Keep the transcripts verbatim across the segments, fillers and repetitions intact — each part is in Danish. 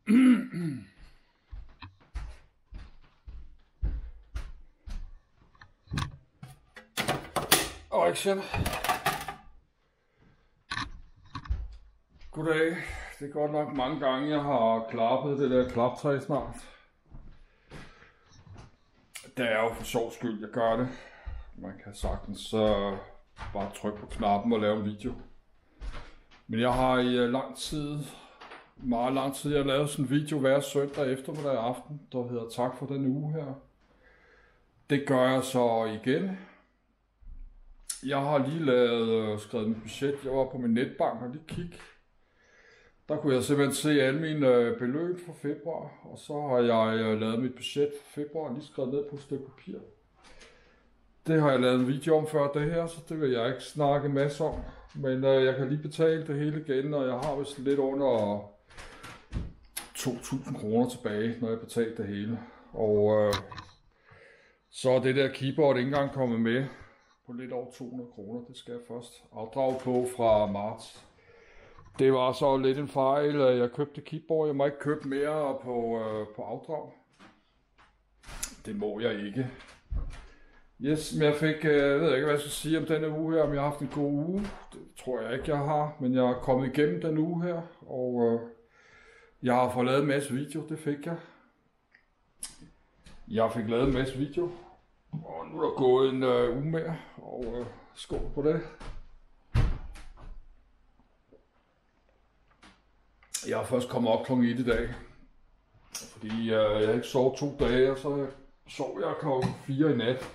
Og action. Goddag. Det er godt nok mange gange, jeg har klappet det der klaptræ snart. Det er jo for sjov skyld, jeg gør det. Man kan sagtens uh, bare trykke på knappen og lave en video. Men jeg har i uh, lang tid, meget lang tid, jeg har lavet sådan en video hver søndag eftermiddag og aften, der hedder tak for den uge her. Det gør jeg så igen. Jeg har lige lavet, uh, skrevet mit budget. Jeg var på min netbank og lige kigge. Der kunne jeg simpelthen se alle mine uh, beløb for februar. Og så har jeg uh, lavet mit budget for februar og lige skrevet ned på et stykke papir. Det har jeg lavet en video om før det her, så det vil jeg ikke snakke en masse om. Men uh, jeg kan lige betale det hele igen, og jeg har vist lidt under to tusind kroner tilbage, når jeg betaler det hele. Og uh, så er det der keyboard ikke engang kommet med på lidt over to hundrede kroner. Det skal jeg først afdrage på fra marts. Det var så lidt en fejl. Jeg købte keyboard. Jeg må ikke købe mere på, uh, på afdrag. Det må jeg ikke. Yes, men jeg fik, jeg ved ikke, hvad jeg skal sige om denne uge her, om jeg har haft en god uge. Det tror jeg ikke, jeg har, men jeg er kommet igennem den uge her, og uh, jeg har fået lavet en masse video, det fik jeg. Jeg fik lavet en masse video, og nu er der gået en uh, uge mere, og uh, skål på det. Jeg er først kommet op klokken et i dag, fordi uh, jeg har ikke sovet to dage, og så sov jeg klokken fire i nat.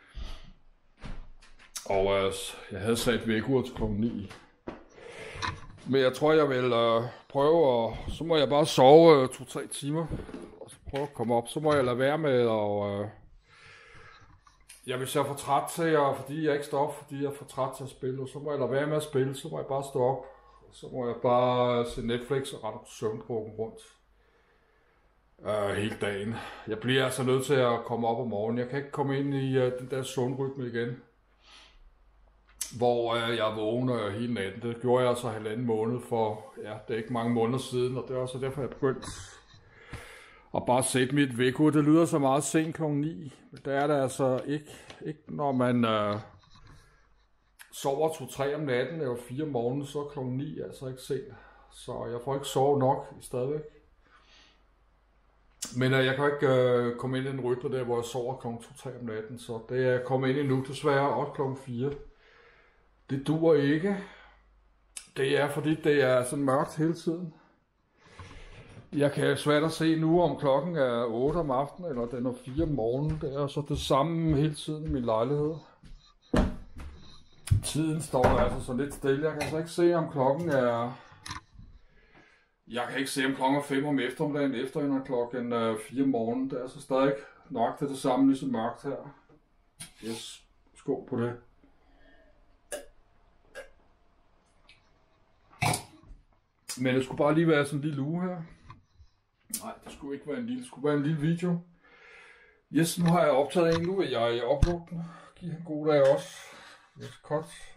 Og øh, jeg havde sat vækkeur til klokken ni. Men jeg tror, jeg vil øh, prøve, og så må jeg bare sove øh, to-tre timer. Og så prøve at komme op. Så må jeg lade være med, og øh, jeg vil så for træt til, og fordi jeg ikke står op, fordi jeg er for træt til at spille. Og så må jeg lade være med at spille, så må jeg bare stå op. Og så må jeg bare se Netflix og rette på søvnkrukken rundt. Øh, hele dagen. Jeg bliver altså nødt til at komme op om morgenen. Jeg kan ikke komme ind i øh, den der søvnrytme igen. Hvor øh, jeg vågner hele natten. Det gjorde jeg så halvanden måned for, ja, det er ikke mange måneder siden, og det er også derfor, jeg begyndte at bare sætte mit vækkeur. Det lyder så meget sent klokken ni, men det er det altså ikke, ikke når man øh, sover to-tre om natten, eller fire om morgenen, så er klokken ni altså ikke sent. Så jeg får ikke sove nok i stadigvæk. Men øh, jeg kan ikke øh, komme ind i en rytme der, hvor jeg sover klokken to-tre om natten, så det er jeg kommet ind i nu desværre, også klokken fire. Det duer ikke. Det er fordi det er sådan mørkt hele tiden. Jeg kan svært at se nu om klokken er otte om aftenen eller den er fire om morgenen. Det er så det samme hele tiden i min lejlighed. Tiden står altså så lidt stille. Jeg kan altså ikke se om klokken er... Jeg kan ikke se om klokken er fem om eftermiddagen efter en klokken fire om morgenen. Det er så stadig nok det, det samme ligesom mørkt her. Yes, skål på det. Men det skulle bare lige være sådan en lille uge her. Nej, det skulle ikke være en lille, det skulle være en lille video. Yes, nu har jeg optaget en, nu vil jeg uploade den. Giv en god dag også. Yes, cut.